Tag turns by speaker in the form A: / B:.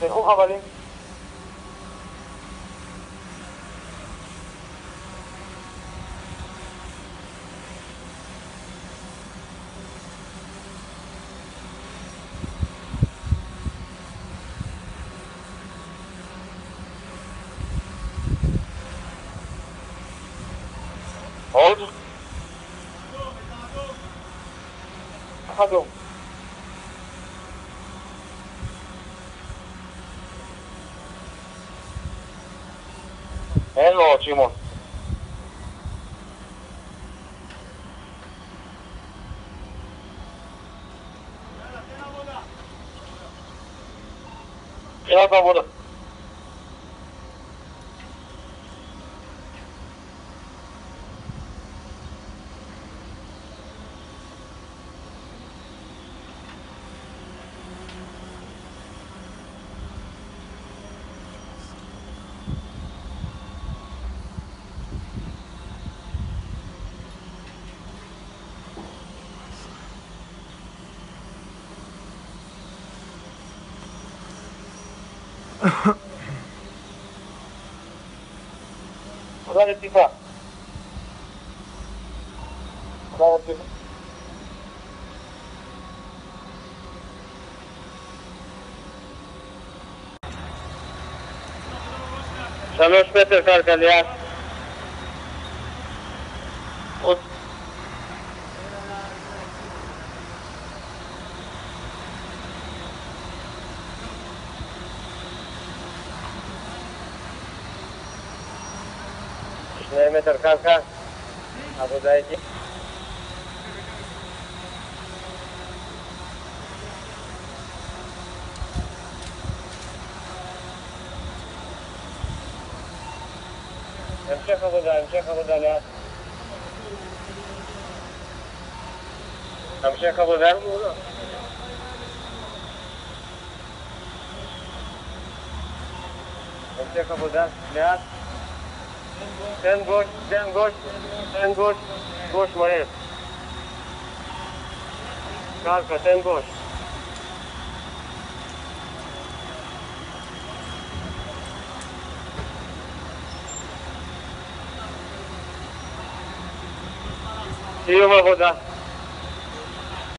A: תלכו חבלים. עוד? אדום. אין לו עוד, שמעון. תחילת העבודה. תודה רציפה. תודה רציפה. 3 מטר קרקע ליד. עוד. שני מטר קרקע. עבודה איתי. המשך עבודה לאט. המשך עבודה. המשך עבודה לאט. תן גוש מהר. קרקע, תן גוש. סיום עבודה.